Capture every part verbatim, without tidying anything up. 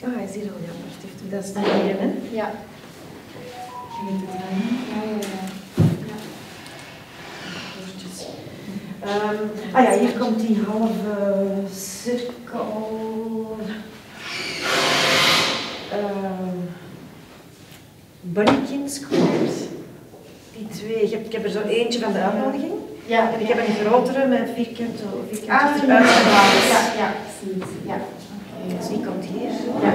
Ah, hij is hier al, ja, maar dat is de hier, hè? Ja. Je moet het draaien. Ja, ja, ja. Um, ah ja, hier komt die halve cirkel. Um, Bunnykin squares. Die twee. Ik heb, ik heb er zo eentje van de uitnodiging. Ja. En ik heb een grotere met vierkant vierkant Ah, eruit. ja, ja, precies. Ja. Okay. Dus die komt hier. Ja.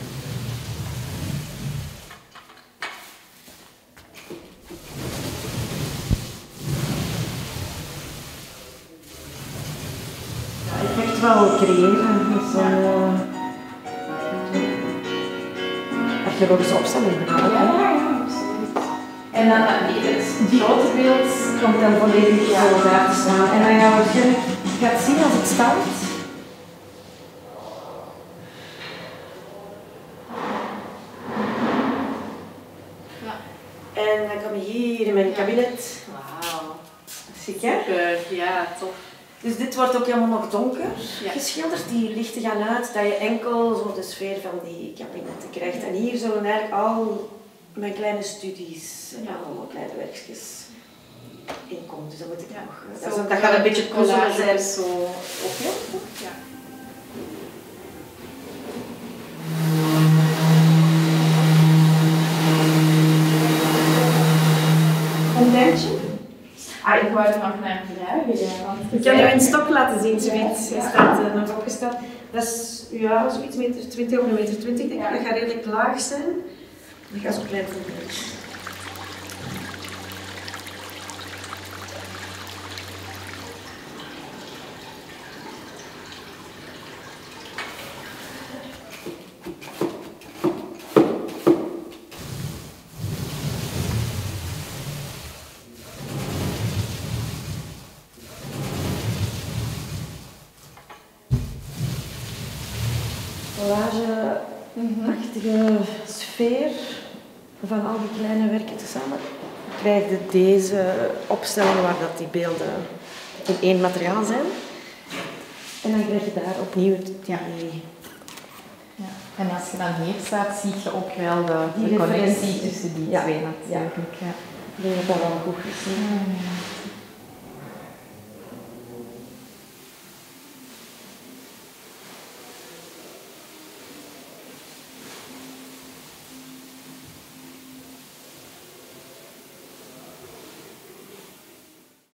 Echt wel creëren. Dus, uh, archeologische opstelling. Ja, ja, ja, absoluut. En dan het grote beeld komt dan volledig ja. Zo daar te staan. En dan gaan we waarschijnlijk gaat zien als het staat. Ja. En dan kom je hier in mijn kabinet. Wauw. Ziek hè? Super, ja, tof. Dus dit wordt ook helemaal nog donker ja. geschilderd. Die lichten gaan uit, dat je enkel zo de sfeer van die kabinetten krijgt. En hier zullen eigenlijk al mijn kleine studies en ja. allemaal kleine werkjes in komen. Dus dat moet ik ja. nog... Dat, zo, dat gaat een beetje puzzelen zijn. Zo op ja. Ontdeintje? Ah, ik wou er nog naar vragen. Ja, want ik kan je een stok laten zien, zoiets. Hij staat uh, nog opgesteld. Dat is ja, zoiets meter twintig of een meter twintig, denk ik. Ja. Dat gaat redelijk laag zijn. Dat gaat zo klein worden. Collage-achtige sfeer van al die kleine werken tezamen. Krijg je deze opstelling waar dat die beelden in één materiaal zijn. En dan krijg je daar opnieuw die... Ja. Ja. En als je dan hier staat, zie je ook wel de, die de connectie tussen die ja. twee natuurlijk. Ja. Ik denk dat dat wel goed gezien. Ja.